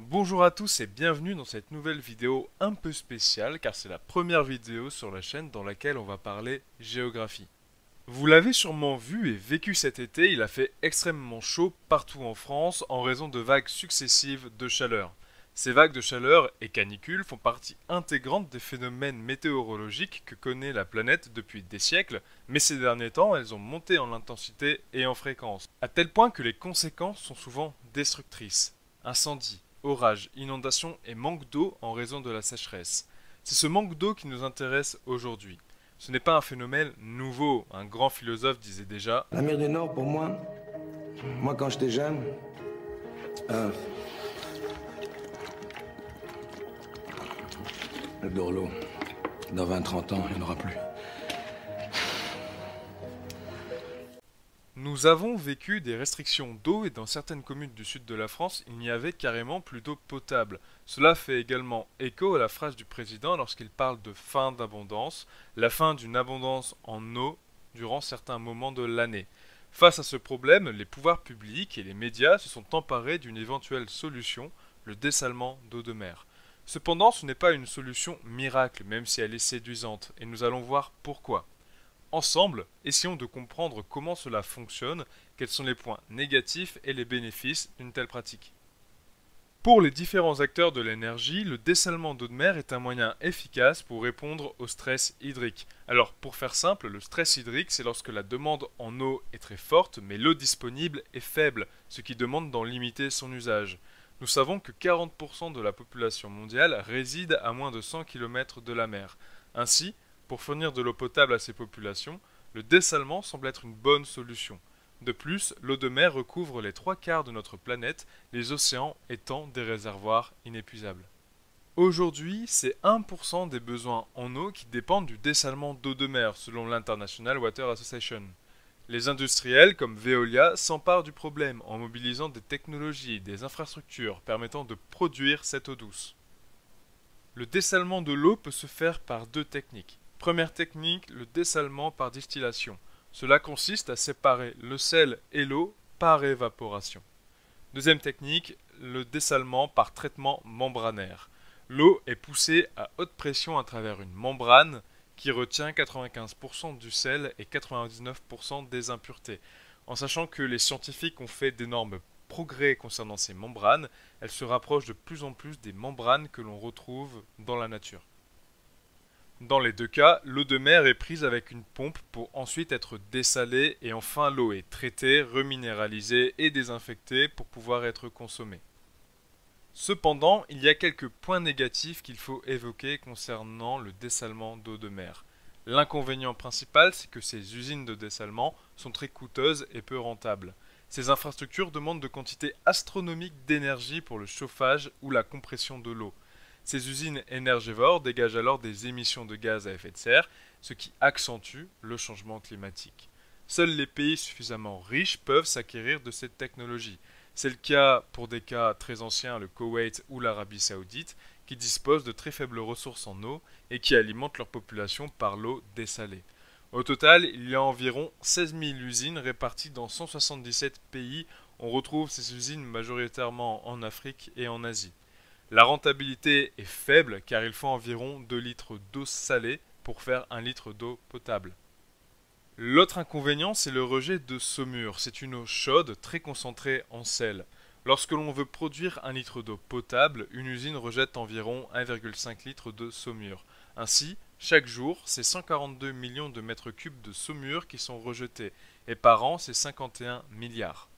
Bonjour à tous et bienvenue dans cette nouvelle vidéo un peu spéciale car c'est la première vidéo sur la chaîne dans laquelle on va parler géographie. Vous l'avez sûrement vu et vécu cet été, il a fait extrêmement chaud partout en France en raison de vagues successives de chaleur. Ces vagues de chaleur et canicules font partie intégrante des phénomènes météorologiques que connaît la planète depuis des siècles, mais ces derniers temps elles ont monté en intensité et en fréquence, à tel point que les conséquences sont souvent destructrices. Incendies, orages, inondations et manque d'eau en raison de la sécheresse. C'est ce manque d'eau qui nous intéresse aujourd'hui. Ce n'est pas un phénomène nouveau, un grand philosophe disait déjà. La mer du Nord, pour moi quand j'étais jeune, euh, le Dorlo, dans 20-30 ans, il n'y en aura plus. Nous avons vécu des restrictions d'eau et dans certaines communes du sud de la France, il n'y avait carrément plus d'eau potable. Cela fait également écho à la phrase du président lorsqu'il parle de fin d'abondance, la fin d'une abondance en eau durant certains moments de l'année. Face à ce problème, les pouvoirs publics et les médias se sont emparés d'une éventuelle solution, le dessalement d'eau de mer. Cependant, ce n'est pas une solution miracle, même si elle est séduisante, et nous allons voir pourquoi. Ensemble, essayons de comprendre comment cela fonctionne, quels sont les points négatifs et les bénéfices d'une telle pratique. Pour les différents acteurs de l'énergie, le dessalement d'eau de mer est un moyen efficace pour répondre au stress hydrique. Alors, pour faire simple, le stress hydrique, c'est lorsque la demande en eau est très forte, mais l'eau disponible est faible, ce qui demande d'en limiter son usage. Nous savons que 40% de la population mondiale réside à moins de 100 km de la mer. Ainsi, pour fournir de l'eau potable à ces populations, le dessalement semble être une bonne solution. De plus, l'eau de mer recouvre les 3/4 de notre planète, les océans étant des réservoirs inépuisables. Aujourd'hui, c'est 1% des besoins en eau qui dépendent du dessalement d'eau de mer, selon l'International Water Association. Les industriels comme Veolia s'emparent du problème en mobilisant des technologies et des infrastructures permettant de produire cette eau douce. Le dessalement de l'eau peut se faire par deux techniques. Première technique, le dessalement par distillation. Cela consiste à séparer le sel et l'eau par évaporation. Deuxième technique, le dessalement par traitement membranaire. L'eau est poussée à haute pression à travers une membrane qui retient 95% du sel et 99% des impuretés. En sachant que les scientifiques ont fait d'énormes progrès concernant ces membranes, elles se rapprochent de plus en plus des membranes que l'on retrouve dans la nature. Dans les deux cas, l'eau de mer est prise avec une pompe pour ensuite être dessalée et enfin l'eau est traitée, reminéralisée et désinfectée pour pouvoir être consommée. Cependant, il y a quelques points négatifs qu'il faut évoquer concernant le dessalement d'eau de mer. L'inconvénient principal, c'est que ces usines de dessalement sont très coûteuses et peu rentables. Ces infrastructures demandent de quantités astronomiques d'énergie pour le chauffage ou la compression de l'eau. Ces usines énergivores dégagent alors des émissions de gaz à effet de serre, ce qui accentue le changement climatique. Seuls les pays suffisamment riches peuvent s'acquérir de cette technologie. C'est le cas pour des cas très anciens, le Koweït ou l'Arabie Saoudite, qui disposent de très faibles ressources en eau et qui alimentent leur population par l'eau dessalée. Au total, il y a environ 16 000 usines réparties dans 177 pays. On retrouve ces usines majoritairement en Afrique et en Asie. La rentabilité est faible car il faut environ 2 litres d'eau salée pour faire 1 litre d'eau potable. L'autre inconvénient, c'est le rejet de saumure. C'est une eau chaude très concentrée en sel. Lorsque l'on veut produire 1 litre d'eau potable, une usine rejette environ 1,5 litre de saumure. Ainsi, chaque jour, c'est 142 millions de mètres cubes de saumure qui sont rejetés, et par an, c'est 51 milliards.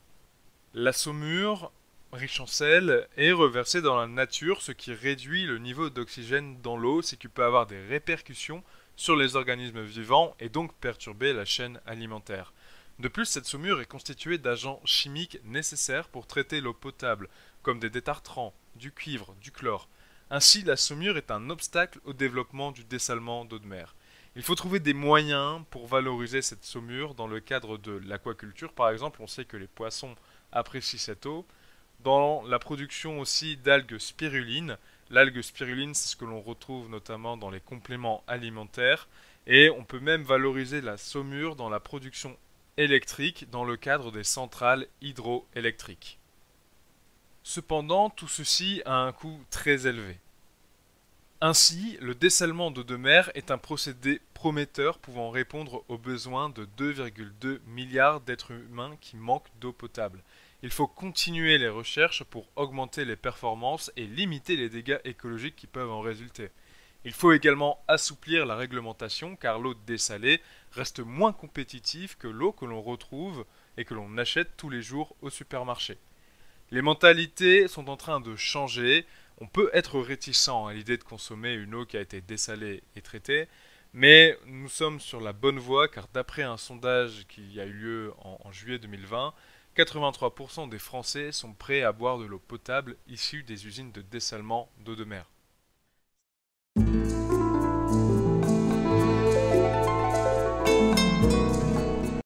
La saumure, riche en sel, est reversée dans la nature, ce qui réduit le niveau d'oxygène dans l'eau, ce qui peut avoir des répercussions sur les organismes vivants et donc perturber la chaîne alimentaire. De plus, cette saumure est constituée d'agents chimiques nécessaires pour traiter l'eau potable, comme des détartrants, du cuivre, du chlore. Ainsi, la saumure est un obstacle au développement du dessalement d'eau de mer. Il faut trouver des moyens pour valoriser cette saumure dans le cadre de l'aquaculture. Par exemple, on sait que les poissons apprécient cette eau. Dans la production aussi d'algues spirulines. L'algue spiruline, c'est ce que l'on retrouve notamment dans les compléments alimentaires. Et on peut même valoriser la saumure dans la production électrique dans le cadre des centrales hydroélectriques. Cependant, tout ceci a un coût très élevé. Ainsi, le dessalement d'eau de mer est un procédé prometteur pouvant répondre aux besoins de 2,2 milliards d'êtres humains qui manquent d'eau potable. Il faut continuer les recherches pour augmenter les performances et limiter les dégâts écologiques qui peuvent en résulter. Il faut également assouplir la réglementation car l'eau dessalée reste moins compétitive que l'eau que l'on retrouve et que l'on achète tous les jours au supermarché. Les mentalités sont en train de changer. On peut être réticent à l'idée de consommer une eau qui a été dessalée et traitée, mais nous sommes sur la bonne voie car d'après un sondage qui a eu lieu en juillet 2020, 83% des Français sont prêts à boire de l'eau potable issue des usines de dessalement d'eau de mer.